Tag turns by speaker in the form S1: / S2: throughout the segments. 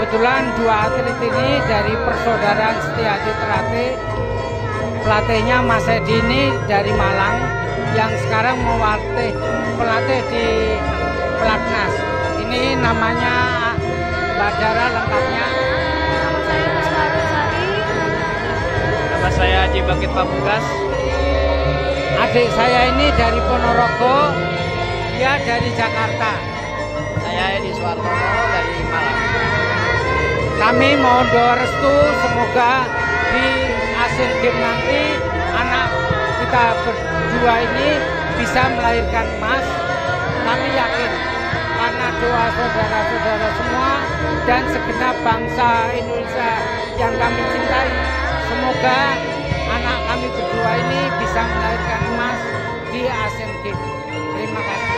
S1: kebetulan dua atlet ini dari Persaudaraan Setiadi Trate, pelatihnya Mas Edi ini dari Malang yang sekarang pelatih di Pelatnas. Ini namanya Mbak Dara, lengkapnya.
S2: Nama saya Rizka Arusari.
S3: Nama saya Haji Bangkit Pamungkas.
S1: Adik saya ini dari Ponorogo, dia dari Jakarta.
S3: Saya Edi Suartono dari Malang.
S1: Kami mohon doa restu semoga di Asian Games nanti anak kita berdua ini bisa melahirkan emas. Kami yakin karena doa saudara-saudara semua dan segenap bangsa Indonesia yang kami cintai, semoga anak kami berdua ini bisa melahirkan emas di Asian Games. Terima kasih.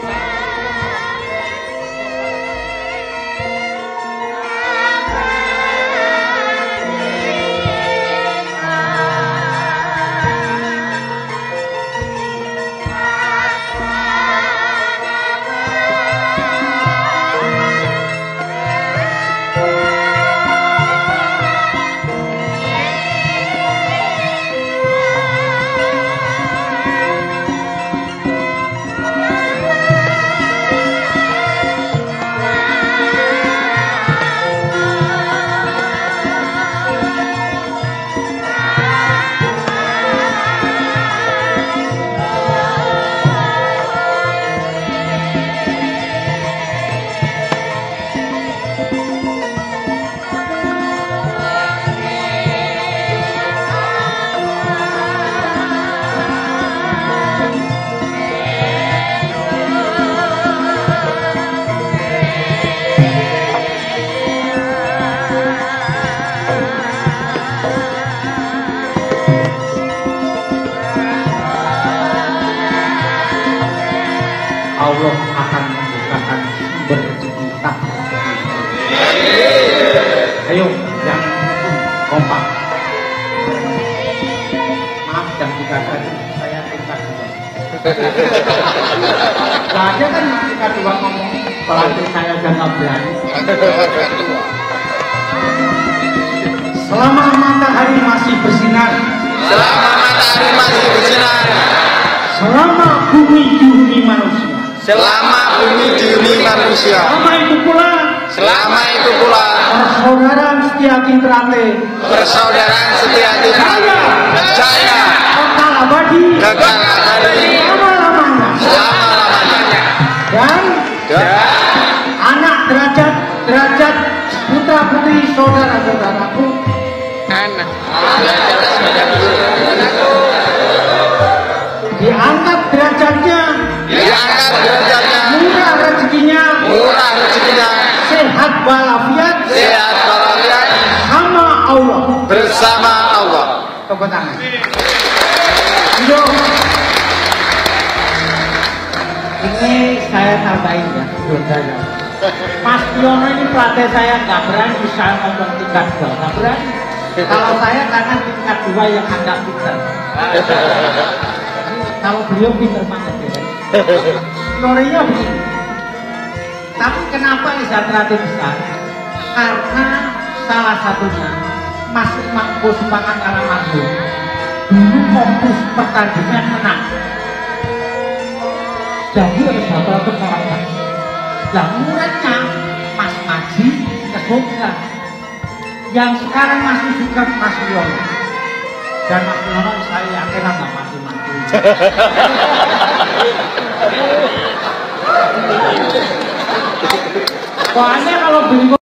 S4: Allah akan membukakan sumber rezeki tak terhenti. Ayo, yang kompak. Maaf jam 3 tadi saya tingkat 2. Tadi kan tingkat 2 ngomong pelatih saya udah nggak berani. Selama matahari masih bersinar.
S5: Selama matahari masih bersinar.
S4: Selama bumi dihuni manusia.
S5: Selama bumi dihuni manusia.
S4: Selama itu pula
S5: Persaudaraan
S4: Setiadi Trate.
S5: Persaudaraan Setiadi Trate. Jaya.
S4: Kekal abadi.
S5: Kekal abadi.
S4: Selama-lamanya.
S5: Selama-lamanya.
S4: Dan anak derajat putra putri saudara-saudaraku.
S5: Anak.
S4: Diangkat derajatnya.
S5: Diangkat derajatnya.
S4: Murah rezekinya.
S5: Murah rezekinya.
S4: Sehat walafiat.
S5: Sehat walafiat.
S4: Sama Allah.
S5: Bersama Allah.
S4: Tepuk tangan. Yo. Ini saya tambahin ya, saudara. Mas Piono ini pelatih saya nggak berani saya ngomong tingkat 2, nggak berani. Kalau saya karena tingkat 2 yang agak pintar. Kalau beliau pintar banget ya. Story-nya begini. Tapi kenapa Izat Trate besar? Karena salah satunya Mas Mangku Sumbangan Alamarhum dulu fokus pertandingan menang. Jadi harus bakal kecolongan. Dan muridnya Mas Maji ke Jogja. Yang sekarang masih juga Mas Yono. Dan Mas Yono saya yakin nggak masih mati. Soalnya kalau beli